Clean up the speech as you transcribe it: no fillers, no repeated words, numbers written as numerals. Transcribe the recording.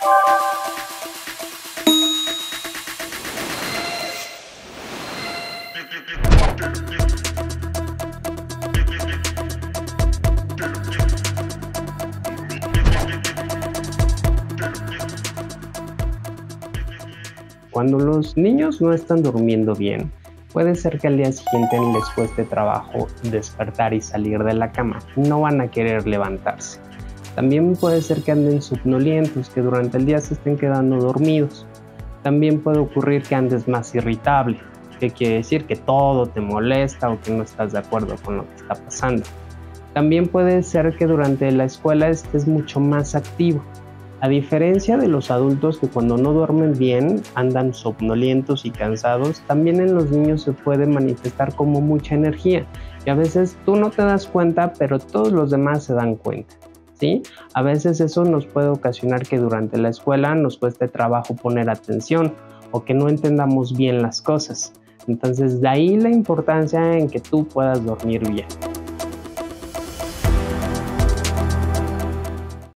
Cuando los niños no están durmiendo bien, puede ser que al día siguiente les cueste trabajo despertar y salir de la cama. No van a querer levantarse. También puede ser que anden somnolientos, que durante el día se estén quedando dormidos. También puede ocurrir que andes más irritable, que quiere decir que todo te molesta o que no estás de acuerdo con lo que está pasando. También puede ser que durante la escuela estés mucho más activo. A diferencia de los adultos que cuando no duermen bien andan somnolientos y cansados, también en los niños se puede manifestar como mucha energía y a veces tú no te das cuenta, pero todos los demás se dan cuenta, ¿sí? A veces eso nos puede ocasionar que durante la escuela nos cueste trabajo poner atención o que no entendamos bien las cosas. Entonces, de ahí la importancia en que tú puedas dormir bien.